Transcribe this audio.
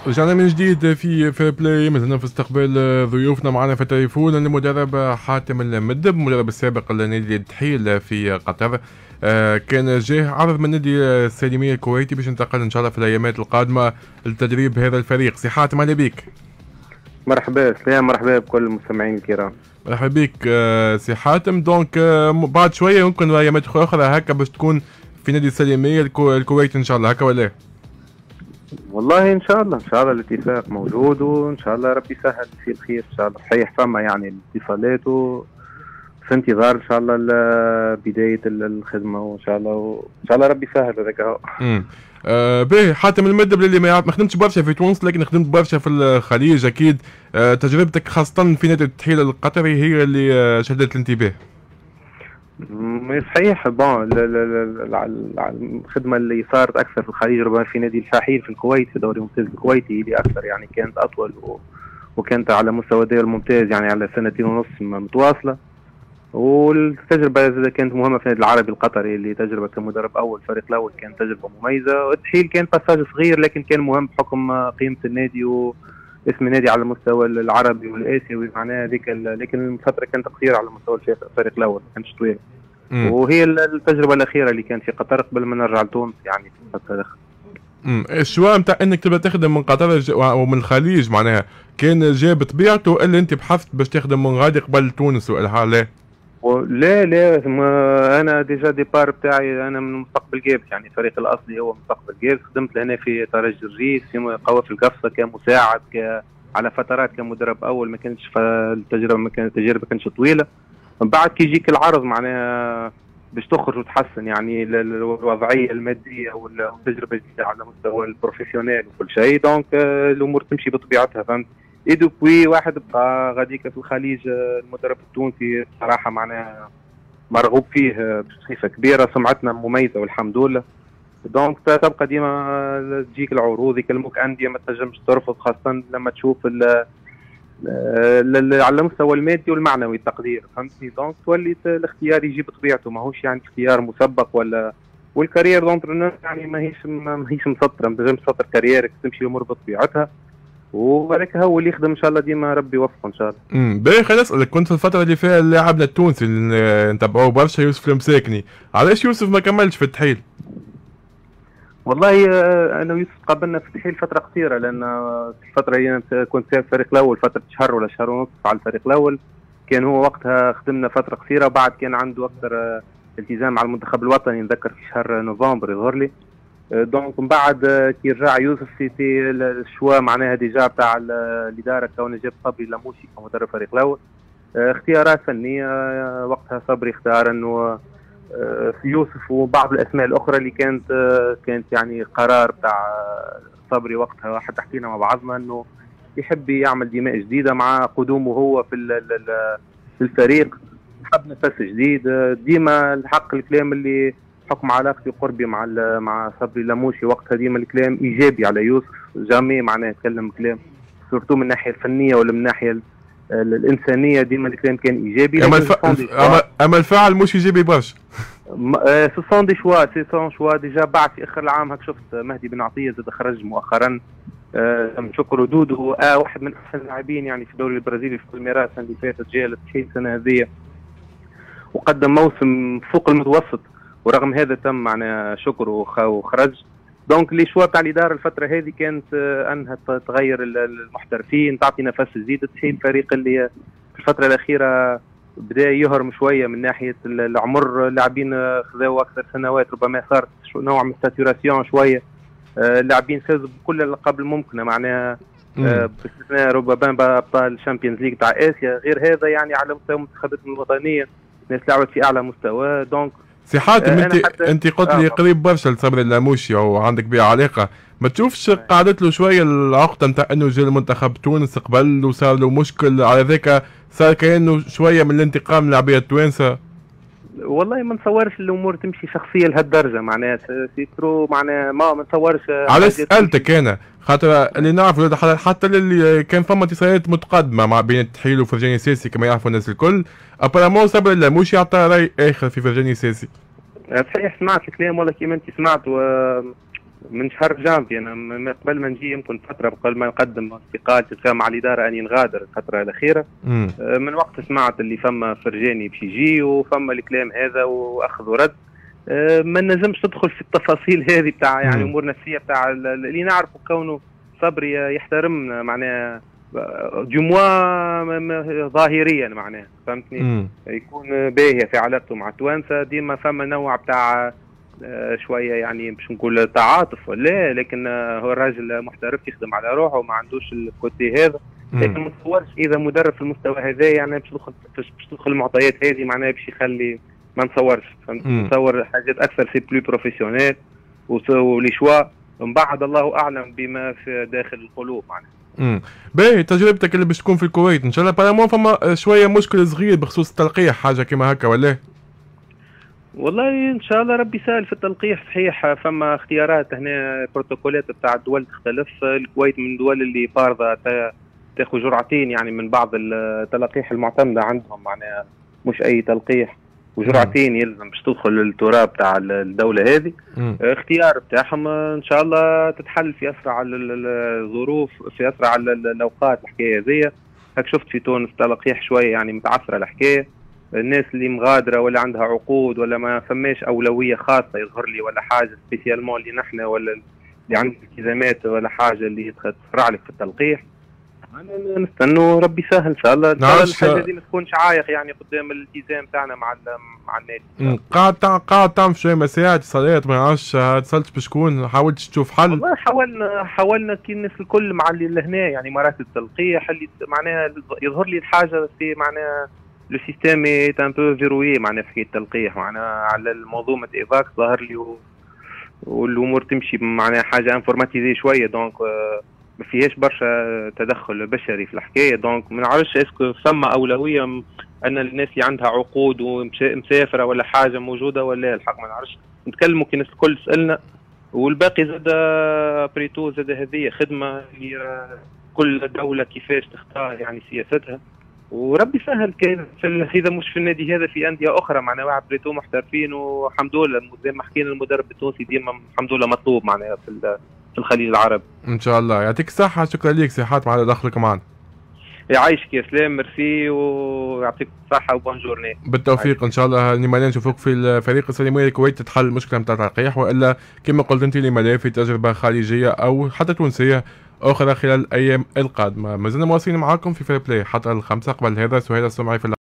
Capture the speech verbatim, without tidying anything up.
رجعنا من جديد في في بلاي، مازلنا في استقبال ضيوفنا. معنا في التليفون المدرب حاتم المدب، المدرب السابق لنادي التحيل في قطر. آه كان جاه عرض من نادي السالمية الكويتي باش ينتقل ان شاء الله في الايامات القادمة لتدريب هذا الفريق. سي حاتم، اهلا بك. مرحبا سلام، مرحبا بكل المستمعين الكرام. مرحبا بك آه سي حاتم. دونك آه بعد شوية يمكن ايامات اخرى هكا باش تكون في نادي السالمية الكويت ان شاء الله، هكا ولا؟ والله ان شاء الله ان شاء الله الاتفاق موجود، وان شاء الله ربي يسهل في الخير ان شاء الله. صحيح فما يعني الاتصالات وفي انتظار ان شاء الله بدايه الخدمه، وان شاء الله وان شاء الله ربي يسهل هذاك هو. امم آه باهي حاتم المدب، اللي ما يعرف ما خدمتش برشا في تونس لكن خدمت برشا في الخليج اكيد. آه تجربتك خاصه في نادي التحيل القطري هي اللي آه شدت الانتباه. صحيح. بون الخدمه اللي صارت اكثر في الخليج ربما في نادي الفحيل في الكويت في الدوري الممتاز الكويتي اللي اكثر يعني كانت اطول و... وكانت على مستوى الدوري الممتاز يعني على سنتين ونص متواصله. والتجربه زي كانت مهمه في النادي العربي القطري اللي تجربه كمدرب اول الفريق الاول كانت تجربه مميزه. والتحيل كان باساج صغير لكن كان مهم بحكم قيمه النادي واسم النادي على المستوى العربي والاسيوي معناها هذيك. لكن الفتره كانت قصيره على مستوى الفريق الاول ما كانتش طويله. وهي التجربه الاخيره اللي كانت في قطر قبل ما نرجع لتونس يعني في الفتره. امم الشواء نتاع انك تبدا تخدم من قطر ومن الخليج معناها كان جاء بطبيعته، الا انت بحثت باش تخدم من غادي قبل تونس ولا لا؟ لا لا ما انا ديجا ديبار بتاعي انا من مستقبل جابس، يعني الفريق الاصلي هو مستقبل جابس. خدمت هنا في ترجي الريس في قوافل القفصه كمساعد ك على فترات كمدرب اول، ما كانتش التجربه ما كانت التجربه ما كانتش طويله. من بعد كي يجيك العرض معناها باش تخرج وتحسن يعني الوضعيه الماديه والتجربه الجديده على مستوى البروفيسيونيل وكل شيء، دونك الامور تمشي بطبيعتها فهمت. اي دوبوي واحد بقى غاديك في الخليج. المدرب التونسي صراحه معناها مرغوب فيه بصفه كبيره، سمعتنا مميزه والحمد لله. دونك تبقى ديما تجيك العروض يكلموك انديه ما تنجمش ترفض، خاصه لما تشوف على المستوى المادي والمعنوي التقدير فهمتني. دونك تولي الاختيار يجي بطبيعته، ماهوش يعني اختيار مسبق ولا. والكارير دونترونور يعني ماهيش ماهيش مسطره، ما تنجمش تسطر كاريرك تمشي الامور بطبيعتها. وهذاك هو اللي يخدم ان شاء الله ديما ربي يوفقه ان شاء الله. امم باهي خليني اسالك، كنت في الفتره اللي فيها لاعبنا التونسي اللي نتبعوه برشا يوسف المساكني، علاش يوسف ما كملش في التحيل؟ والله انا ويوسف قابلنا في التحيل فتره قصيره، لان الفتره اللي كنت فيها الفريق الاول فتره شهر ولا شهر ونص على الفريق الاول، كان هو وقتها خدمنا فتره قصيره وبعد كان عنده اكثر التزام على المنتخب الوطني نذكر في شهر نوفمبر يظهر لي. دونك من بعد كي رجع يوسف في في الشوا معناها ديجا بتاع الاداره كون جاب صبري لاموشي كمدرب الفريق الاول. اختيارات فنيه وقتها صبري اختار انه في يوسف وبعض الاسماء الاخرى اللي كانت كانت يعني قرار بتاع صبري وقتها حتى حكينا مع بعضنا انه يحب يعمل دماء جديده مع قدومه هو في في الفريق، حب نفس جديد. ديما الحق الكلام اللي حكم علاقتي وقربي مع مع صبري لاموشي وقتها ديما الكلام ايجابي على يوسف، جامي معناه يتكلم كلام سورتو من الناحيه الفنيه ولا من الناحيه الانسانيه ديما الكلام كان ايجابي. اما الف... اما اما الفاعل مش ايجابي برشا. سو سون دي شوا سي سون شوا ديجا بعد في اخر العام هاك شفت مهدي بن عطيه زاد خرج مؤخرا. أه شكر دودو آه واحد من احسن اللاعبين يعني في الدوري البرازيلي في الميراث اللي فاتت جاء للتحيل السنه هذه وقدم موسم فوق المتوسط، ورغم هذا تم معناها شكره وخرج. دونك لي شوا تاع الاداره الفتره هذه كانت انها تغير المحترفين تعطي نفس جديد. التحيل الفريق اللي في الفتره الاخيره بدا يهرم شويه من ناحيه العمر، اللاعبين خذاوا اكثر سنوات ربما صارت نوع من الساتوراسيون شويه. اللاعبين فازوا بكل الالقاب الممكنه معناها باستثناء ربما ابطال الشامبيونز ليج تاع اسيا، غير هذا يعني على مستوى منتخباتهم الوطنيه الناس لعبت في اعلى مستوى. دونك سي حاتم انت انت قلت لي قريب برشا لصبري اللاموشي وعندك بها علاقه، ما تشوفش قعدت له شويه العقده نتاع انه جا المنتخب تونس قبل وصار له مشكل على ذاك، صار كانه شويه من الانتقام للاعبيه التوانسه؟ والله ما نتصورش الامور تمشي شخصيه لهالدرجه معناها سيترو معناها ما نتصورش. علاش سالتك انا؟ خاطر اللي نعرفه حتى اللي كان فما اتصالات متقدمه مع بين التحيل وفرجاني ساسي كما يعرفوا الناس الكل، ابارامون صبري اللاموشي يعطى راي اخر في فرجاني ساسي. صحيح سمعت الكلام والله كيما انت سمعت و... من شهر جانفي انا من قبل ما نجي، يمكن فتره قبل ما نقدم استقالتي مع الاداره اني نغادر الفتره الاخيره. مم. من وقت سمعت اللي فما فرجاني باش يجي وفما الكلام هذا واخذ ورد. ما نجمش تدخل في التفاصيل هذه بتاع يعني امور نفسيه بتاع اللي نعرفه، كونه صبري يحترمنا معناها دي موا ظاهريا معناها، فهمتني؟ مم. يكون باهيه في علاقته مع التوانسه، ديما فما نوع بتاع شويه يعني باش نقول تعاطف ولا، لكن هو الراجل محترف يخدم على روحه وما عندوش الكوتي هذا. لكن ما نتصورش اذا مدرب في المستوى هذا يعني باش تدخل باش تدخل المعطيات هذه معناها باش يخلي، ما نتصورش. فهمت؟ نتصور حاجات اكثر سي بلو بروفيسيونيل ولي شوا من بعد الله اعلم بما في داخل القلوب معناها. امم باهي، تجربتك اللي باش تكون في الكويت ان شاء الله بارامون فما شويه مشكل صغير بخصوص التلقيح، حاجه كيما هكا ولا؟ والله ان شاء الله ربي يسهل في التلقيح. صحيح فما اختيارات هنا، بروتوكولات بتاع الدول تختلف. الكويت من الدول اللي فارضه تاخذ جرعتين يعني من بعض التلقيح المعتمده عندهم، معناها مش اي تلقيح، وجرعتين يلزم باش تدخل التراب تاع الدوله هذه. اختيار بتاعهم ان شاء الله تتحل في اسرع الظروف، في اسرع الاوقات. الحكايه هذيا هاك شفت في تونس تلقيح شويه يعني متعثره الحكايه. الناس اللي مغادره ولا عندها عقود ولا ما فماش اولويه خاصه يظهر لي ولا حاجه سبيسيالمون اللي نحن ولا اللي عنده التزامات ولا حاجه اللي تفرع لك في التلقيح، انا نستنوا ربي يسهل ان شاء الله. ان شاء الله الحاجه دي ما تكونش عايق يعني قدام الالتزام تاعنا مع مع النادي. قاعد قاعد تعمل شويه مساعد اتصالات، ما نعرفش اتصلت بشكون، حاولت تشوف حل؟ والله حاولنا حاولنا كي الناس الكل مع اللي لهنا يعني مرات التلقيح اللي معناها يظهر لي الحاجه في معناها لو سيستيم اي ان بو فيروي معناها في حكايه التلقيح معناها على المنظومه ايفاكس ظهر لي و... والامور تمشي معناها حاجه انفورماتيزي شويه، دونك ما فيهاش برشا تدخل بشري في الحكايه. دونك ما نعرفش اسكو ثم اولويه ان الناس اللي عندها عقود ومسافره ولا حاجه موجوده ولا الحق ما نعرفش. نتكلموا كي الناس الكل تسالنا، والباقي زاد بريتو زاد هذه خدمه كل دوله كيفاش تختار يعني سياستها، وربي سهل. كان اذا مش في النادي هذا في انديه اخرى معناها واحد بريتو محترفين، والحمد لله زي ما حكينا المدرب التونسي ديما الحمد لله مطلوب معناها في في الخليج العربي. ان شاء الله يعطيك الصحه، شكرا ليك صحات مع دخلك معنا. يعيشك يا سلام، ميرسي ويعطيك الصحه وبونجورني. بالتوفيق ان شاء الله. نيمالين نشوفوك في الفريق السلميه الكويت تتحل المشكله نتاع التلقيح، والا كما قلت انت لما في تجربه خارجيه او حتى تونسيه اخرى خلال الايام القادمه. ما زلنا مواصلين معاكم في فير بلاي حتى الخمسه. قبل هذا سهيل السمعي في